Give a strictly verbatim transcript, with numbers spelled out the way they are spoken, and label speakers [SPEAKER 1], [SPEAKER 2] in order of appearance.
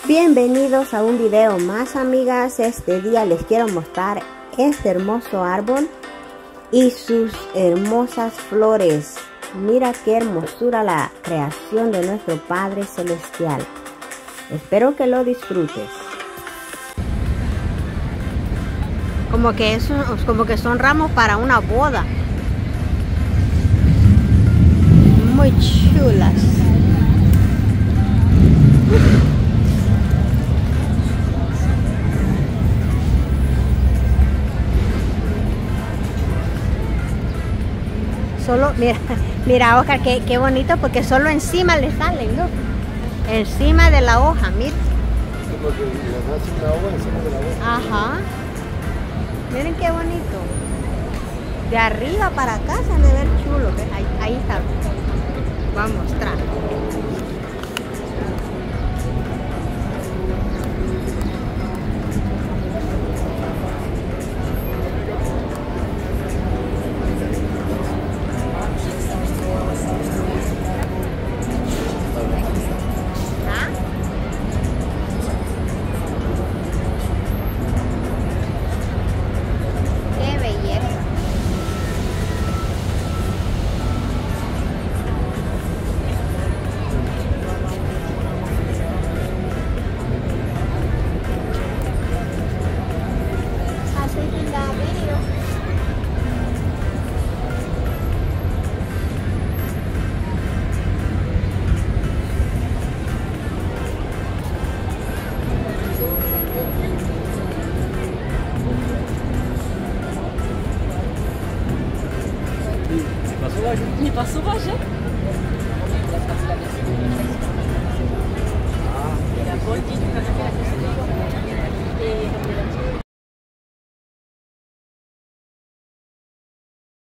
[SPEAKER 1] Bienvenidos a un video más, amigas. Este día les quiero mostrar este hermoso árbol y sus hermosas flores. Mira qué hermosura la creación de nuestro Padre Celestial. Espero que lo disfrutes. Como que, es, como que son ramos para una boda. Muy chulas. Solo, mira, mira, Oscar, qué, qué bonito, porque solo encima le salen, ¿no? Encima de la hoja, mira.
[SPEAKER 2] Como que le hacen una hoja encima de la hoja.
[SPEAKER 1] Ajá. Miren qué bonito. De arriba para acá se debe ver chulo. ¿Ves? Ahí, ahí está. Voy a mostrar.
[SPEAKER 3] Me passou o Vajé.